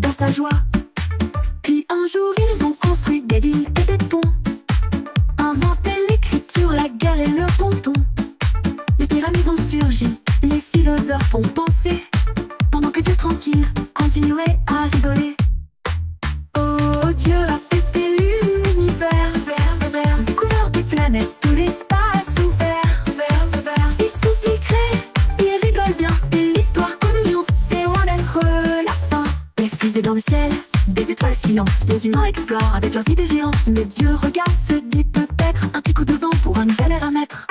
dans sa joie. Puis un jour ils ont construit des villes et des ponts, inventé l'écriture, la guerre et le ponton. Les pyramides ont surgi, les philosophes ont pensé, pendant que Dieu tranquille continuait à rigoler. Oh, Dieu a pété l'univers, des couleurs des planètes, tout l'espace ouvert, il souffle, il crée, il rigole bien, et l'histoire comme on sait loin d'être la fin. Les fusées dans le ciel, des étoiles filantes, les humains explorent avec leurs idées géantes. Mais Dieu regarde, se dit peut-être un petit coup de vent pour un nouvel ère à mettre.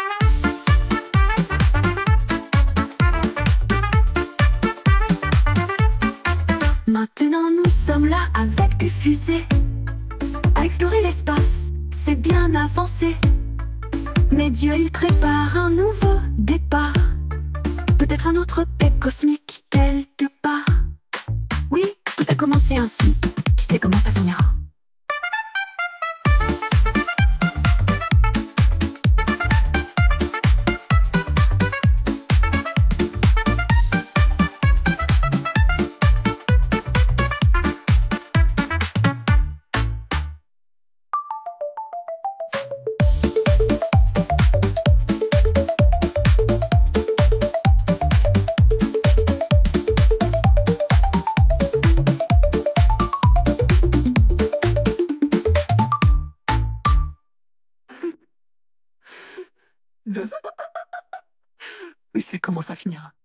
Maintenant nous sommes là avec des fusées, à explorer l'espace, c'est bien avancé. Mais Dieu il prépare un nouveau départ, peut-être un autre paix cosmique quelque part. Oui, tout a commencé ainsi, qui sait comment ça finira. Oui, c'est comment ça finira.